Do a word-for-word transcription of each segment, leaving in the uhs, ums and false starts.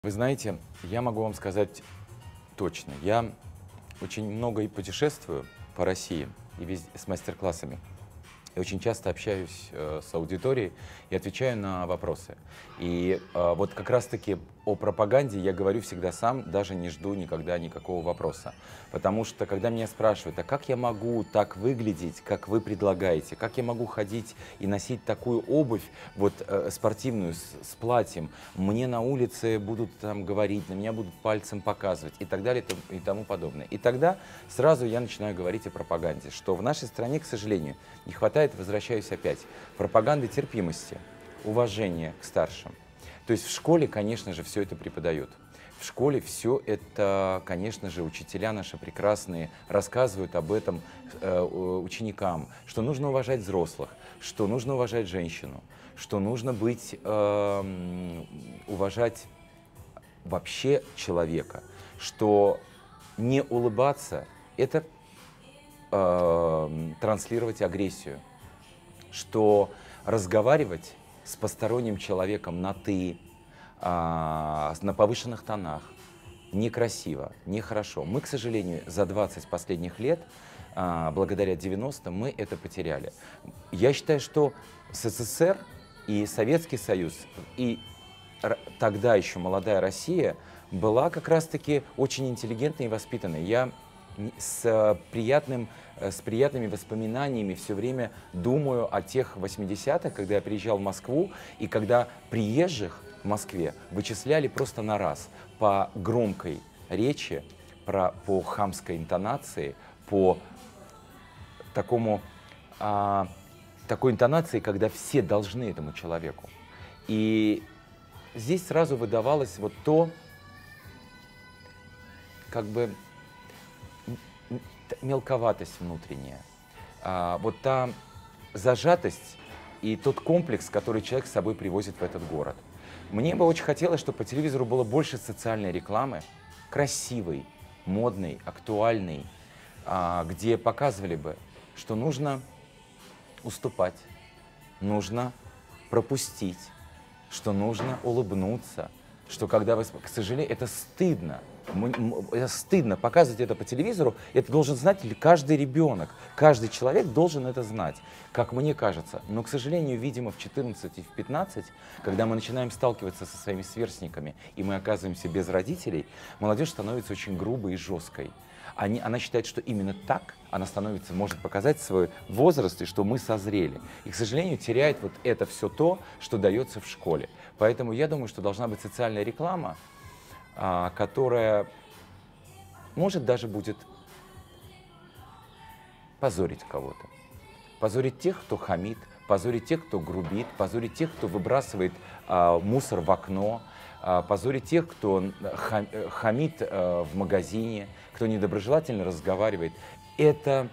Вы знаете, я могу вам сказать точно. Я очень много и путешествую по России и везде, с мастер-классами. И очень часто общаюсь э, с аудиторией и отвечаю на вопросы. И э, вот как раз-таки о пропаганде я говорю всегда сам, даже не жду никогда никакого вопроса. Потому что, когда меня спрашивают, а как я могу так выглядеть, как вы предлагаете, как я могу ходить и носить такую обувь, вот э, спортивную, с, с платьем, мне на улице будут там говорить, на меня будут пальцем показывать и так далее и тому подобное. И тогда сразу я начинаю говорить о пропаганде, что в нашей стране, к сожалению, не хватает, возвращаюсь опять, пропаганды терпимости, уважения к старшим. То есть в школе, конечно же, все это преподают. В школе все это, конечно же, учителя наши прекрасные рассказывают об этом э, ученикам, что нужно уважать взрослых, что нужно уважать женщину, что нужно быть, э, уважать вообще человека, что не улыбаться – это э, транслировать агрессию, что разговаривать с посторонним человеком на «ты», а, на повышенных тонах некрасиво, нехорошо. Мы, к сожалению, за двадцать последних лет, а, благодаря девяностым, мы это потеряли. Я считаю, что СССР и Советский Союз, и тогда еще молодая Россия была как раз-таки очень интеллигентной и воспитанной. Я с, приятным, с приятными воспоминаниями все время думаю о тех восьмидесятых, когда я приезжал в Москву, и когда приезжих в Москве вычисляли просто на раз по громкой речи, про, по хамской интонации, по такому, а, такой интонации, когда все должны этому человеку. И здесь сразу выдавалось вот то, как бы, мелковатость внутренняя, а, вот та зажатость и тот комплекс, который человек с собой привозит в этот город. Мне бы очень хотелось, чтобы по телевизору было больше социальной рекламы, красивой, модной, актуальной, а, где показывали бы, что нужно уступать, нужно пропустить, что нужно улыбнуться, что когда вы, к сожалению, это стыдно. Это стыдно показывать это по телевизору. Это должен знать каждый ребенок. Каждый человек должен это знать, как мне кажется. Но, к сожалению, видимо, в четырнадцать и в пятнадцать, когда мы начинаем сталкиваться со своими сверстниками, и мы оказываемся без родителей, молодежь становится очень грубой и жесткой. Они, она считает, что именно так она становится, может показать свой возраст, и что мы созрели. И, к сожалению, теряет вот это все то, что дается в школе. Поэтому я думаю, что должна быть социальная реклама, а, которая, может, даже будет позорить кого-то. Позорить тех, кто хамит, позорить тех, кто грубит, позорить тех, кто выбрасывает а, мусор в окно, а, позорить тех, кто хам, хамит а, в магазине, кто недоброжелательно разговаривает. Это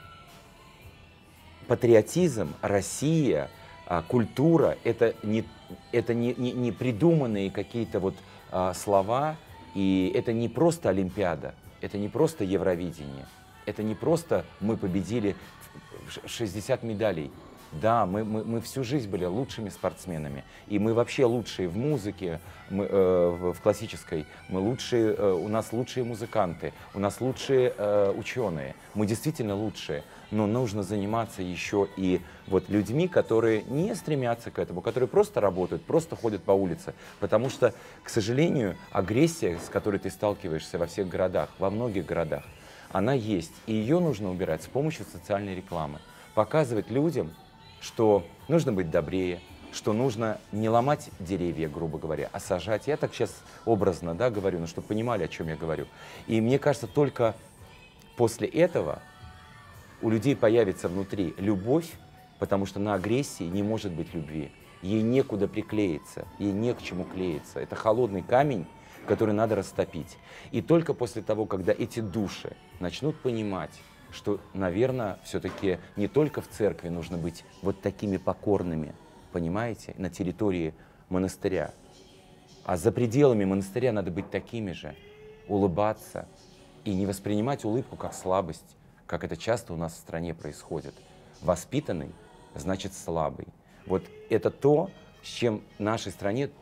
патриотизм, Россия, а, культура, это не, это не, не, не придуманные какие-то вот а, слова, и это не просто Олимпиада, это не просто Евровидение, это не просто мы победили шестьдесят медалей. Да, мы, мы, мы всю жизнь были лучшими спортсменами, и мы вообще лучшие в музыке, мы, э, в классической, мы лучшие, э, у нас лучшие музыканты, у нас лучшие э, ученые, мы действительно лучшие, но нужно заниматься еще и вот людьми, которые не стремятся к этому, которые просто работают, просто ходят по улице, потому что, к сожалению, агрессия, с которой ты сталкиваешься во всех городах, во многих городах, она есть, и ее нужно убирать с помощью социальной рекламы, показывать людям, что нужно быть добрее, что нужно не ломать деревья, грубо говоря, а сажать. Я так сейчас образно, да, говорю, но чтобы понимали, о чем я говорю. И мне кажется, только после этого у людей появится внутри любовь, потому что на агрессии не может быть любви. Ей некуда приклеиться, ей не к чему клеиться. Это холодный камень, который надо растопить. И только после того, когда эти души начнут понимать, что, наверное, все-таки не только в церкви нужно быть вот такими покорными, понимаете, на территории монастыря, а за пределами монастыря надо быть такими же, улыбаться и не воспринимать улыбку как слабость, как это часто у нас в стране происходит. Воспитанный значит слабый. Вот это то, с чем нашей стране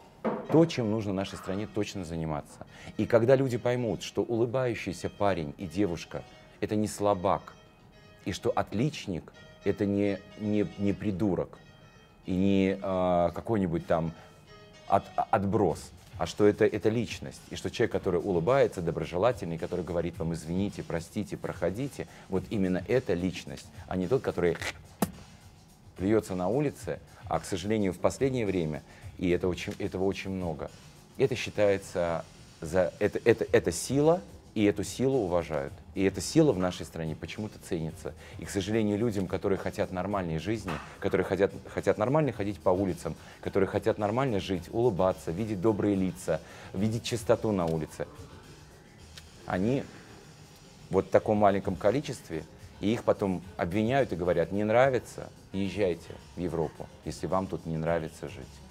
то, чем нужно нашей стране точно заниматься. И когда люди поймут, что улыбающийся парень и девушка — это не слабак, и что отличник — это не, не, не придурок, и не э, какой-нибудь там от, отброс, а что это, это личность, и что человек, который улыбается, доброжелательный, который говорит вам «извините», «простите», «проходите», вот именно это личность, а не тот, который плюется на улице, а, к сожалению, в последнее время, и это очень, этого очень много, это считается, за, это, это, это сила, и эту силу уважают. И эта сила в нашей стране почему-то ценится. И, к сожалению, людям, которые хотят нормальной жизни, которые хотят, хотят нормально ходить по улицам, которые хотят нормально жить, улыбаться, видеть добрые лица, видеть чистоту на улице, они вот в таком маленьком количестве, и их потом обвиняют и говорят: не нравится, езжайте в Европу, если вам тут не нравится жить.